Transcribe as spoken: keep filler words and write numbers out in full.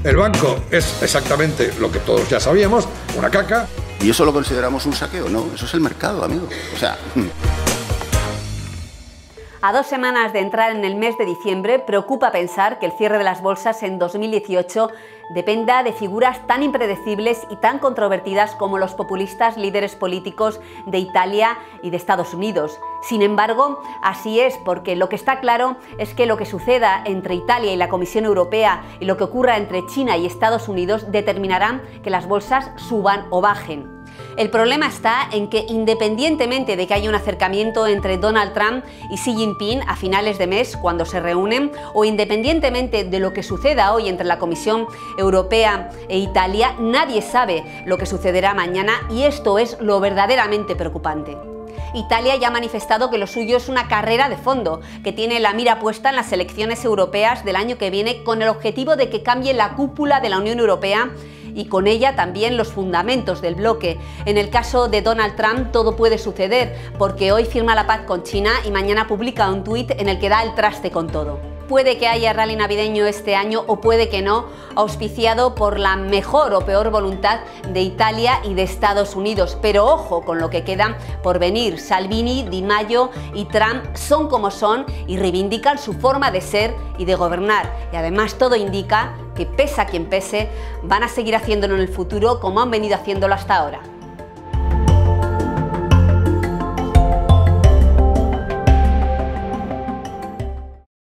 El banco es exactamente lo que todos ya sabíamos, una caca. ¿Y eso lo consideramos un saqueo? No, eso es el mercado, amigo. O sea... A dos semanas de entrar en el mes de diciembre, preocupa pensar que el cierre de las bolsas en dos mil dieciocho dependa de figuras tan impredecibles y tan controvertidas como los populistas líderes políticos de Italia y de Estados Unidos. Sin embargo, así es, porque lo que está claro es que lo que suceda entre Italia y la Comisión Europea y lo que ocurra entre China y Estados Unidos determinarán que las bolsas suban o bajen. El problema está en que, independientemente de que haya un acercamiento entre Donald Trump y Xi Jinping a finales de mes cuando se reúnen, o independientemente de lo que suceda hoy entre la Comisión Europea e Italia, nadie sabe lo que sucederá mañana, y esto es lo verdaderamente preocupante. Italia ya ha manifestado que lo suyo es una carrera de fondo, que tiene la mira puesta en las elecciones europeas del año que viene con el objetivo de que cambie la cúpula de la Unión Europea y con ella también los fundamentos del bloque. En el caso de Donald Trump todo puede suceder, porque hoy firma la paz con China y mañana publica un tuit en el que da el traste con todo. Puede que haya rally navideño este año o puede que no, auspiciado por la mejor o peor voluntad de Italia y de Estados Unidos. Pero ojo con lo que queda por venir. Salvini, Di Maio y Trump son como son y reivindican su forma de ser y de gobernar. Y además todo indica que, pese a quien pese, van a seguir haciéndolo en el futuro como han venido haciéndolo hasta ahora.